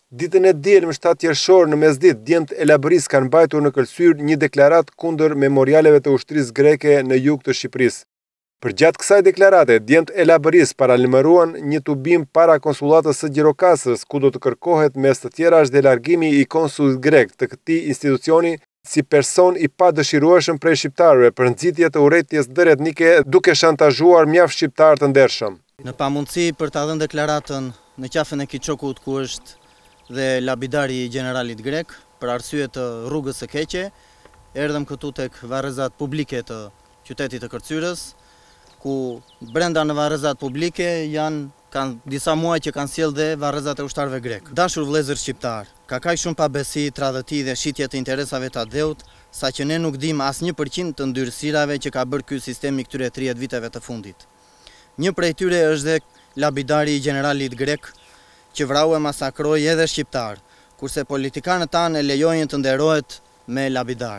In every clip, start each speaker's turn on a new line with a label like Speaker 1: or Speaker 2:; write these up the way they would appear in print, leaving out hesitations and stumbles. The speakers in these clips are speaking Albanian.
Speaker 1: Ditën e dielëm 7 qershor në mesditë, djemtë e Labërisë kanë mbajtur në Këlsyr një deklaratë kundër memorialeve të ushtrisë greke në jug të Shqipërisë. Përgjatë kësaj deklarate, djemtë e Labërisë paralajmëruan një tubim para konsullatës së Gjirokastërës, ku do të kërkohet mes të tjerash delargimi i konsullit grek të këtij institucioni si person i padëshirueshëm prej shqiptarëve për nxitje të urrëties ndëretnike duke shantazhuar mjaft shqiptar të ndershëm.
Speaker 2: Në pamundësi për ta dhënë deklaratën në qafën e Kiçokut ku është dhe labidari i generalit grek, për arsye të rrugës së keqe, erdhëm këtu tek varrezat publike të qytetit të Kërcyrës, ku brenda në varrezat publike kanë disa muaj që kanë sjellë dhe varrezat e ushtarëve grek. Dashur vëllezër shqiptar, ka kaq shumë pabesi, tradhëti dhe shitje të interesave të Adeut, saqë ne nuk dim as 1% të ndyrësirave që ka bërë ky sistemi këtyre 30 viteve të fundit. Një prej tyre është dhe labidari i generalit grek, që vrau e masakroi edhe shqiptar, kurse politikanët tanë e lejojnë të nderohet me labidar.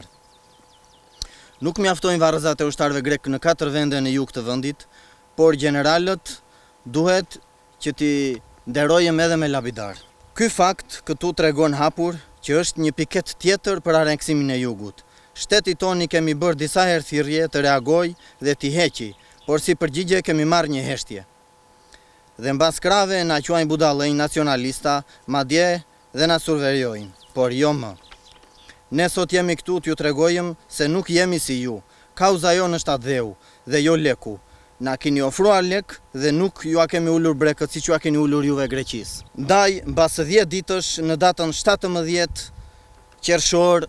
Speaker 2: Nuk mjaftojnë varrezat e ushtarëve grek në 4 vende në jug të vendit, por generalët duhet që t'i nderojmë edhe me labidar. Ky fakt këtu tregon hapur që është një piket tjetër për aneksimin e jugut. Shteti tonë i kemi bërë disa herë thirrje të reagojë dhe t'i heqi, por si përgjigje kemi marrë një heshtje. Dhe mbas krave na quajnë budallënj nacionalista, madje dhe na surverojnë, por jo më. Ne sot jemi këtu t'ju tregojmë se nuk jemi si ju. Kauza jonë është Adeu dhe jo leku. Na keni ofruar lek dhe nuk ju a kemi ulur brekët si që a keni ulur juve Greqisë. Ndaj, mbas 10 ditësh në datën 17 qershor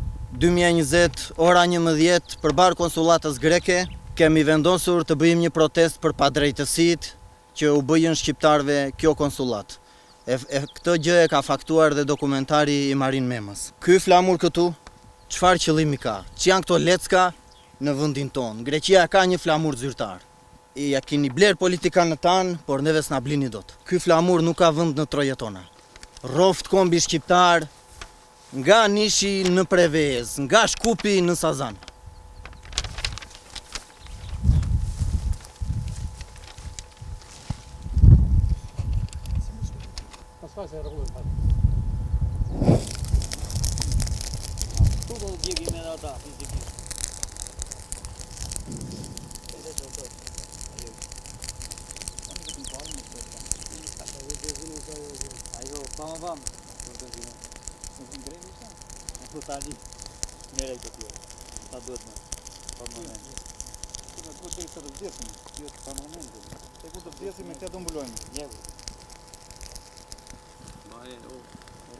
Speaker 2: 2020, ora 11, përbar konsullatës greke, kemi vendosur të bëjmë një protest për padrejtësitë që u bëjën shqiptarve kjo konsullat. Këtë gjë e ka faktuar dhe dokumentari i Marin Memës. Ky flamur këtu, çfarë qëllimi ka? Që janë këto lecka në vendin tonë? Greqia ka një flamur zyrtar. Ja keni bler politikanët tanë, por neve s'na blini dot. Ky flamur nuk ka vend në trojet tona. Roft kombi shqiptar, nga Nishi në Prevez, nga Shkupi në Sazan.
Speaker 3: Se rrugën pak. Tu do të djegim edhe ata, fizikisht. Ajo, pam. Nuk ngremi sa? Po tani merre këtë. Ta duhet më. Pa moment. Ne do të të vdesim, jo pa moment. Te ku të vdesim me këtë do mbulojmë.
Speaker 4: Oh.